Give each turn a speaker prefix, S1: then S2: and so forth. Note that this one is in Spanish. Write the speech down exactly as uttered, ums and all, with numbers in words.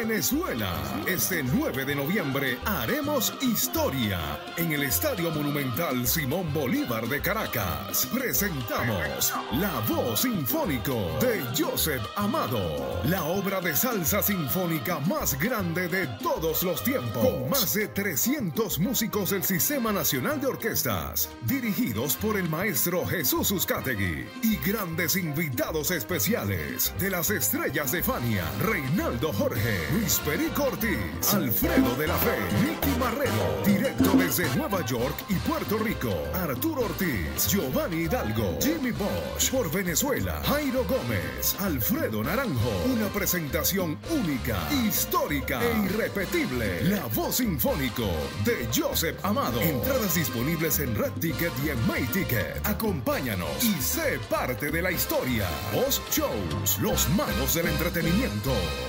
S1: Venezuela. Este nueve de noviembre haremos historia en el Estadio Monumental Simón Bolívar de Caracas. Presentamos La Voz Sinfónico de Joseph Amado, la obra de salsa sinfónica más grande de todos los tiempos, con más de trescientos músicos del Sistema Nacional de Orquestas, dirigidos por el maestro Jesús Uzcategui, y grandes invitados especiales de las estrellas de Fania: Reinaldo Jorge, Luis Perico Ortiz, Alfredo de la Fe, Nicky Marrero, directo desde Nueva York y Puerto Rico, Arturo Ortiz, Giovanni Hidalgo, Jimmy Bosch, por Venezuela, Jairo Gómez, Alfredo Naranjo. Una presentación única, histórica e irrepetible. La Voz Sinfónico de Joseph Amado. Entradas disponibles en Red Ticket y en May Ticket. Acompáñanos y sé parte de la historia. Voz Shows, los magos del entretenimiento.